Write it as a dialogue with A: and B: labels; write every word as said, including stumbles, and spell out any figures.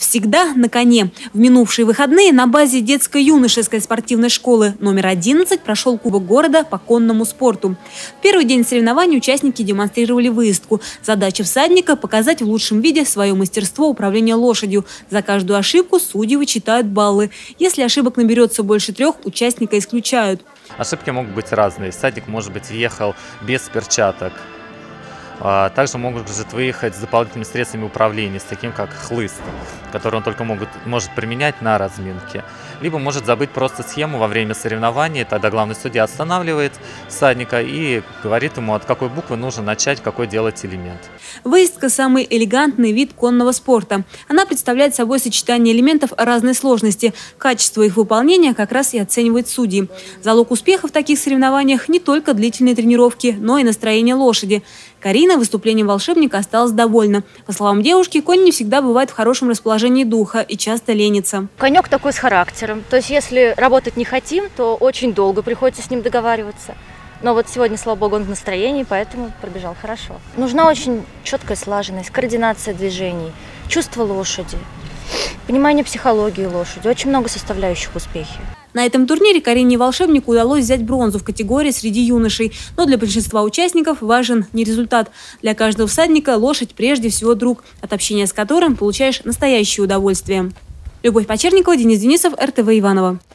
A: Всегда на коне. В минувшие выходные на базе детско-юношеской спортивной школы номер одиннадцать прошел Кубок города по конному спорту. В первый день соревнований участники демонстрировали выездку. Задача всадника – показать в лучшем виде свое мастерство управления лошадью. За каждую ошибку судьи вычитают баллы. Если ошибок наберется больше трех, участника исключают.
B: Ошибки могут быть разные. Всадник, может быть, ехал без перчаток. Также могут выехать с дополнительными средствами управления, с таким как хлыст, который он только могут, может применять на разминке. Либо может забыть просто схему во время соревнований, тогда главный судья останавливает всадника и говорит ему, от какой буквы нужно начать, какой делать элемент.
A: Выездка – самый элегантный вид конного спорта. Она представляет собой сочетание элементов разной сложности. Качество их выполнения как раз и оценивают судьи. Залог успеха в таких соревнованиях не только длительные тренировки, но и настроение лошади. Карина выступлением волшебника осталась довольна. По словам девушки, конь не всегда бывает в хорошем расположении духа и часто ленится.
C: Конек такой с характером. То есть если работать не хотим, то очень долго приходится с ним договариваться. Но вот сегодня, слава богу, он в настроении, поэтому пробежал хорошо. Нужна очень четкая слаженность, координация движений, чувство лошади, понимание психологии лошади. Очень много составляющих в успехе.
A: На этом турнире Карине и волшебнику удалось взять бронзу в категории среди юношей. Но для большинства участников важен не результат. Для каждого всадника лошадь прежде всего друг, от общения с которым получаешь настоящее удовольствие. Любовь Почерникова, Денис Денисов, эр тэ вэ Иваново.